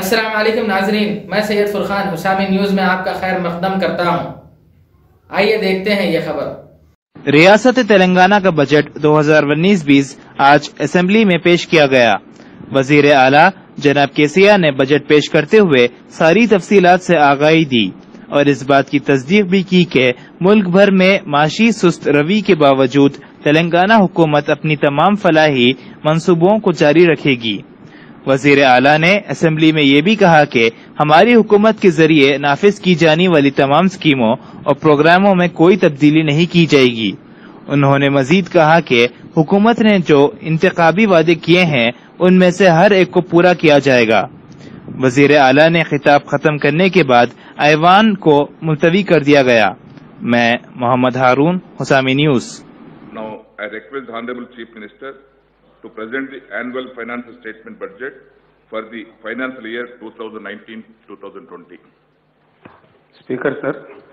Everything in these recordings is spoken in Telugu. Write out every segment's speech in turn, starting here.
अस्सलाम वालेकुम नाजरीन, मैं सैयद फुरखान हुसामी न्यूज में आपका खैर मकदम करता हूँ। आइए देखते हैं ये खबर। रियासत तेलंगाना का बजट 2019-20 आज असेंबली में पेश किया गया। वजीर आला जनाब केसीआर ने बजट पेश करते हुए सारी तफसीलात से आगाही दी और इस बात की तस्दीक भी की कि मुल्क भर में माशी सुस्त रवि के बावजूद तेलंगाना हुकूमत अपनी तमाम फलाही मंसूबों को जारी रखेगी। वजीर आला ने असेंबली में ये भी कहा कि हमारी हुकूमत के जरिए नाफिज की जाने वाली तमाम स्कीमों और प्रोग्रामों में कोई तब्दीली नहीं की जाएगी। उन्होंने मजीद कहा कि हुकूमत ने जो इंतखाबी वादे किए हैं उनमें से हर एक को पूरा किया जाएगा। वजीर आला ने खिताब खत्म करने के बाद ऐवान को मुलतवी कर दिया गया। मैं Mohammed Haroon, Husami news. Now I request the Honorable Chief Minister to present the annual financial statement budget for the financial year 2019-2020. Speaker sir,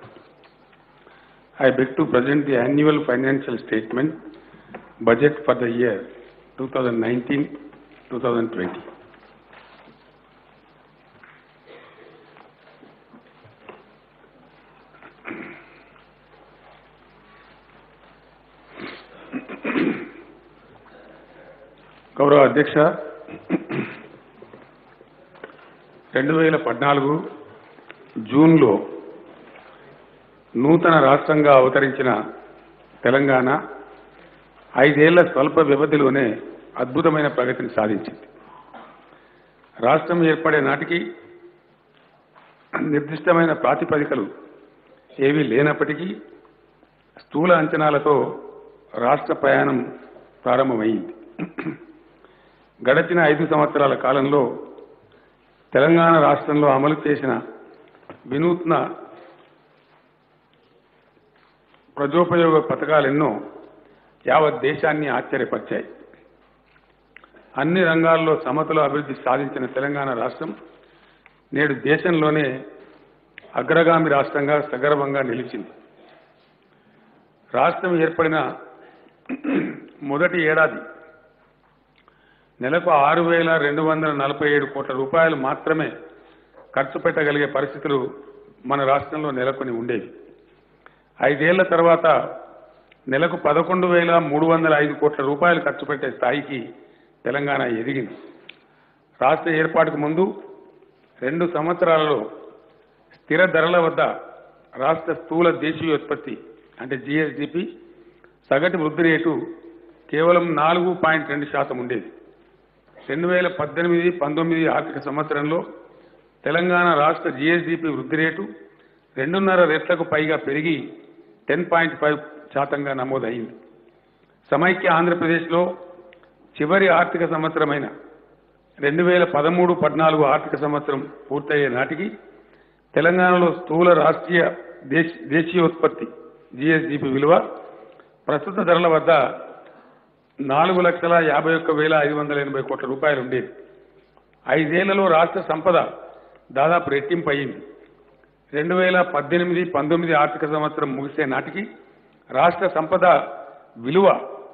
I beg to present the annual financial statement budget for the year 2019-2020. గౌరవ అధ్యక్ష, 2014 జూన్లో నూతన రాష్ట్రంగా అవతరించిన తెలంగాణ 5 ఏళ్ల స్వల్ప వ్యవధిలోనే అద్భుతమైన ప్రగతిని సాధించింది. రాష్ట్రం ఏర్పడే నాటికి నిర్దిష్టమైన ప్రాతిపదికలు ఏవీ లేనప్పటికీ స్థూల అంచనాలతో రాష్ట్ర ప్రయాణం ప్రారంభమైంది. గడచిన 5 సంవత్సరాల కాలంలో తెలంగాణ రాష్ట్రంలో అమలు చేసిన వినూత్న ప్రజోపయోగ పథకాలెన్నో యావత్ దేశాన్ని ఆశ్చర్యపరిచాయి. అన్ని రంగాల్లో సమతుల అభివృద్ధి సాధించిన తెలంగాణ రాష్ట్రం నేడు దేశంలోనే అగ్రగామి రాష్ట్రంగా సగర్వంగా నిలిచింది. రాష్ట్రం ఏర్పడిన మొదటి ఏడాది నెలకు 6,247 కోట్ల రూపాయలు మాత్రమే ఖర్చు పెట్టగలిగే పరిస్థితులు మన రాష్ట్రంలో నెలకొని ఉండేవి. 5 ఏళ్ల తర్వాత నెలకు 11,305 కోట్ల రూపాయలు ఖర్చు పెట్టే స్థాయికి తెలంగాణ ఎదిగింది. రాష్ట్ర ఏర్పాటుకు ముందు 2 సంవత్సరాలలో స్థిర ధరల వద్ద రాష్ట్ర స్థూల దేశీయోత్పత్తి అంటే జీఎస్డిపి సగటు వృద్ధి రేటు కేవలం 4.2% ఉండేది. 2018-19 ఆర్థిక సంవత్సరంలో తెలంగాణ రాష్ట్ర జీఎస్డిపి వృద్ధి రేటు 2.5 రెట్లకు పైగా పెరిగి 10.5% నమోదైంది. సమైక్య ఆంధ్రప్రదేశ్లో చివరి ఆర్థిక సంవత్సరమైన 2013-14 ఆర్థిక సంవత్సరం పూర్తయ్యే నాటికి తెలంగాణలో స్థూల రాష్ట్రీయ దేశీయోత్పత్తి జీఎస్డిపి విలువ ప్రస్తుత ధరల వద్ద 4,51,580 కోట్ల రూపాయలు ఉండేది. 5 ఏళ్లలో రాష్ట్ర సంపద దాదాపు రెట్టింపు అయింది. 2018-19 ఆర్థిక సంవత్సరం ముగిసే నాటికి రాష్ట్ర సంపద విలువ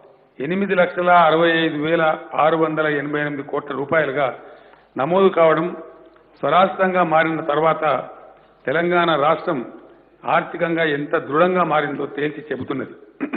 8,65,688 కోట్ల రూపాయలుగా నమోదు కావడం స్వరాష్ట్రంగా మారిన తర్వాత తెలంగాణ రాష్ట్రం ఆర్థికంగా ఎంత దృఢంగా మారిందో తేల్చి చెబుతున్నది.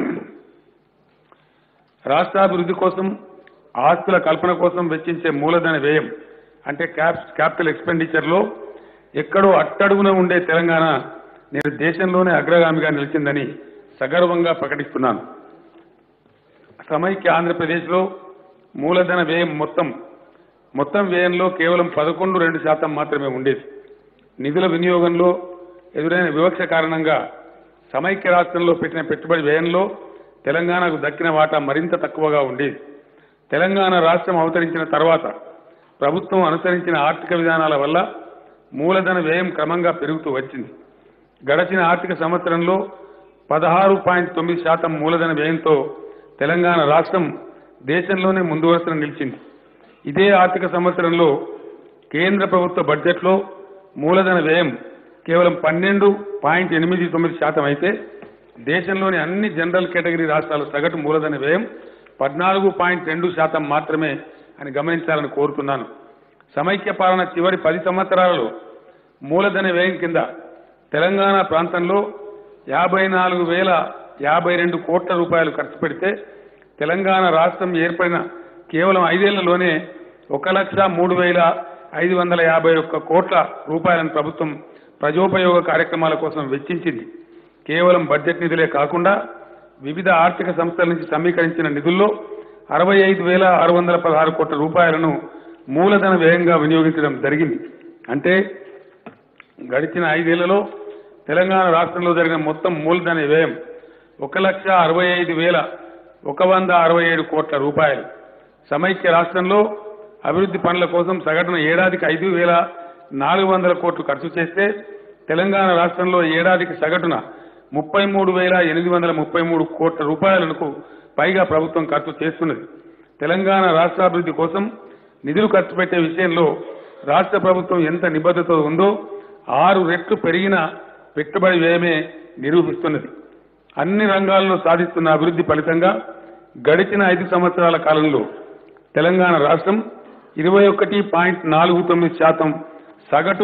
రాష్ట్రాభివృద్ధి కోసం, ఆస్తుల కల్పన కోసం వెచ్చించే మూలధన వ్యయం అంటే క్యాపిటల్ ఎక్స్పెండిచర్లో ఎక్కడో అట్టడుగున ఉండే తెలంగాణ నేడు దేశంలోనే అగ్రగామిగా నిలిచిందని సగర్వంగా ప్రకటిస్తున్నాను. సమైక్య ఆంధ్రప్రదేశ్లో మూలధన వ్యయం మొత్తం వ్యయంలో కేవలం 11.2% మాత్రమే ఉండేది. నిధుల వినియోగంలో ఎదురైన వివక్ష కారణంగా సమైక్య రాష్ట్రంలో పెట్టిన పెట్టుబడి వ్యయంలో తెలంగాణకు దక్కిన వాటా మరింత తక్కువగా ఉండేది. తెలంగాణ రాష్ట్రం అవతరించిన తర్వాత ప్రభుత్వం అనుసరించిన ఆర్థిక విధానాల వల్ల మూలధన వ్యయం క్రమంగా పెరుగుతూ వచ్చింది. గడచిన ఆర్థిక సంవత్సరంలో 16.9% మూలధన వ్యయంతో తెలంగాణ రాష్ట్రం దేశంలోనే ముందు వరుసన నిలిచింది. ఇదే ఆర్థిక సంవత్సరంలో కేంద్ర ప్రభుత్వ బడ్జెట్లో మూలధన వ్యయం కేవలం 12.89% అయితే దేశంలోని అన్ని జనరల్ కేటగిరీ రాష్ట్రాల సగటు మూలధన వ్యయం 14.2% మాత్రమే అని గమనించాలని కోరుతున్నాను. సమైక్య పాలన చివరి 10 సంవత్సరాలలో మూలధన వ్యయం కింద తెలంగాణ ప్రాంతంలో 54,052 కోట్ల రూపాయలు ఖర్చు పెడితే తెలంగాణ రాష్ట్రం ఏర్పడిన కేవలం 5 ఏళ్లలోనే 1,03,551 కోట్ల రూపాయలను ప్రభుత్వం ప్రజోపయోగ కార్యక్రమాల కోసం వెచ్చించింది. కేవలం బడ్జెట్ నిధులే కాకుండా వివిధ ఆర్థిక సంస్థల నుంచి సమీకరించిన నిధుల్లో 65,616 కోట్ల రూపాయలను మూలధన వ్యయంగా వినియోగించడం జరిగింది. అంటే గడిచిన 5 ఏళ్లలో తెలంగాణ రాష్ట్రంలో జరిగిన మొత్తం మూలధన వ్యయం 1,65,167 కోట్ల రూపాయలు. సమైక్య రాష్ట్రంలో అభివృద్ధి పనుల కోసం సగటున ఏడాదికి 5,400 కోట్లు ఖర్చు చేస్తే తెలంగాణ రాష్ట్రంలో ఏడాదికి సగటున 33,833 కోట్ల రూపాయలకు పైగా ప్రభుత్వం ఖర్చు చేస్తున్నది. తెలంగాణ రాష్ట్రాభివృద్ధి కోసం నిధులు ఖర్చు పెట్టే విషయంలో రాష్ట్ర ప్రభుత్వం ఎంత నిబద్ధత ఉందో 6 రెట్లు పెరిగిన పెట్టుబడి వ్యయమే నిరూపిస్తున్నది. అన్ని రంగాల్లో సాధిస్తున్న అభివృద్ధి ఫలితంగా గడిచిన 5 సంవత్సరాల కాలంలో తెలంగాణ రాష్ట్రం 21.49% సగటు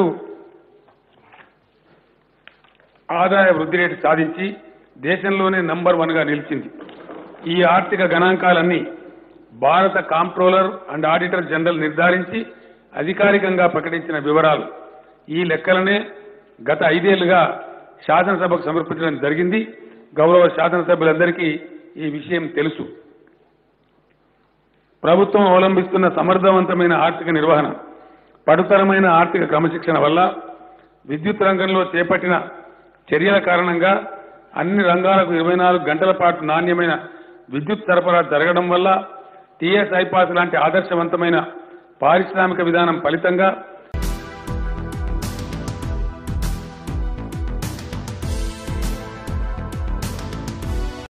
ఆదాయ వృద్ధి రేటు సాధించి దేశంలోనే నంబర్ 1గా నిలిచింది. ఈ ఆర్థిక గణాంకాలన్నీ భారత కాంప్ట్రోలర్ అండ్ ఆడిటర్ జనరల్ నిర్ధారించి అధికారికంగా ప్రకటించిన వివరాలు. ఈ లెక్కలనే గత 5 ఏళ్లుగా శాసనసభకు సమర్పించడం జరిగింది. గౌరవ శాసనసభ్యులందరికీ ఈ విషయం తెలుసు. ప్రభుత్వం అవలంబిస్తున్న సమర్థవంతమైన ఆర్థిక నిర్వహణ, పడుతరమైన ఆర్థిక క్రమశిక్షణ వల్ల విద్యుత్ రంగంలో చేపట్టిన చర్యల కారణంగా అన్ని రంగాలకు 24 గంటల పాటు నాణ్యమైన విద్యుత్ సరఫరా జరగడం వల్ల టీఎస్ ఐపాస్ లాంటి ఆదర్శవంతమైన పారిశ్రామిక విధానం ఫలితంగా